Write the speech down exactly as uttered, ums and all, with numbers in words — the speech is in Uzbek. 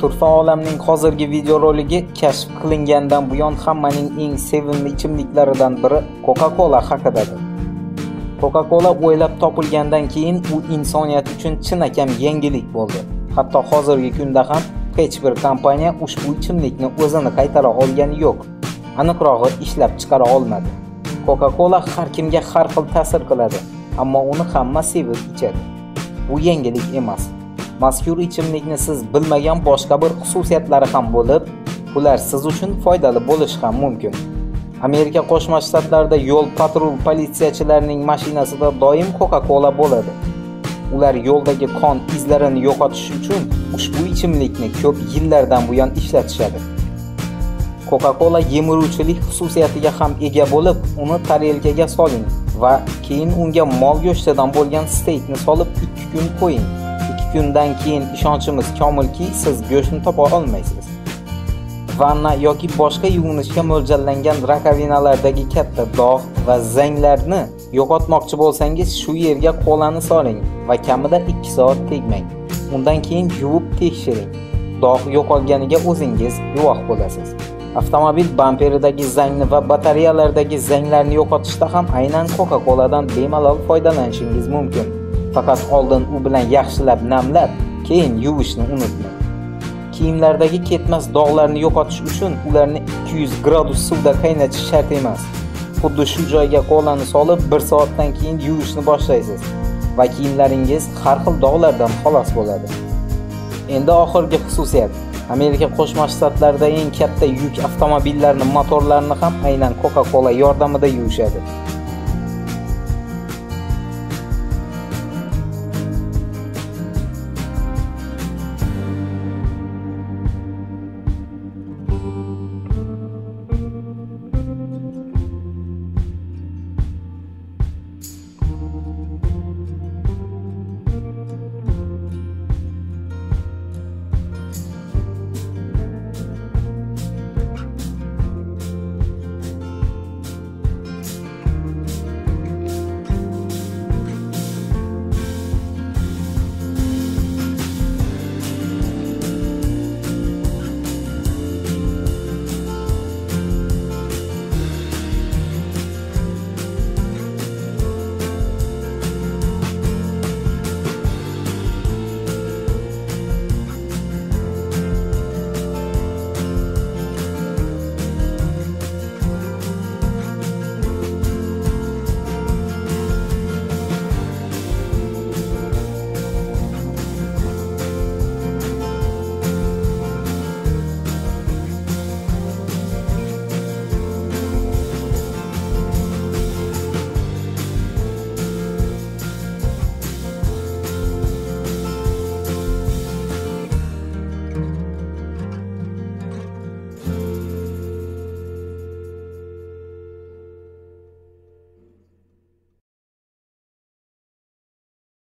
Turfa olamning hozirgi videoroligi kashf qilingandan buyon hammaning eng sevimli ichimliklaridan biri Coca-Cola haqidadir. Coca-Cola o'ylab topilgandan keyin u insoniyat uchun chinakam yangilik bo'ldi. Hatto hozirgi kunda ham hech bir kompaniya ushbu ichimlikni o'zini qaytara olgani yo'q. Aniqrog'i ishlab chiqara olmadi. Coca-Cola har kimga har xil ta'sir qiladi, ammo uni hamma sevib ichadi. Bu yangilik emas. Mazkur ichimlikni siz bilmagan boshqa bir xususiyatlari ham bo'lib, ular siz uchun foydali bo'lishi ham mumkin. Amerika Qo'shma Shtatlarida yo'l patrul politsiyachilarining mashinasida doim Coca-Cola bo'ladi. Ular yo'ldagi qon izlarini yo'qotish uchun ushbu ichimlikni ko'p yillardan buyon ishlatishadi. Coca-Cola yemiruvchilik xususiyatiga ham ega bo'lib, uni tarelkaga soling va keyin unga mol go'shtidan bo'lgan steykni solib ikki kun qo'ying. ikki kundan keyin ishonchimiz komilki, siz go'shtni topa olmaysiz. Vanna yoki boshqa yuvinishga mo'ljallangan rakovinalardagi katta dog' va zanglarni yo'qotmoqchi bo'lsangiz, shu yerga kolani soling va kamida ikki soat tegmang. Undan keyin yuvib tekshiring. Dog' yo'qolganiga o'zingiz guvoh bo'lasiz. Avtomobil bamperidagi zangni va batareyalardagi zanglarni yo'qotishda ham aynan Coca-Coladan bemalol foydalanishingiz mumkin. Faqat oldin u bilan yaxshilab namlab, keyin yuvishni unutmang. Kiyimlardagi ketmas dog'larni yo'qotish uchun ularni ikki yuz gradus suvda qaynatish shart emas. Xuddi shu joyga kolani solib bir soatdan keyin yuvishni boshlaysiz va kiyimlaringiz har xil dog'lardan xalos bo'ladi. Endi oxirgi xususiyat. Amerika Qo'shma Shtatlarida eng katta yuk avtomobillarning motorlarini ham aynan Coca-Cola yordamida yuvishadi.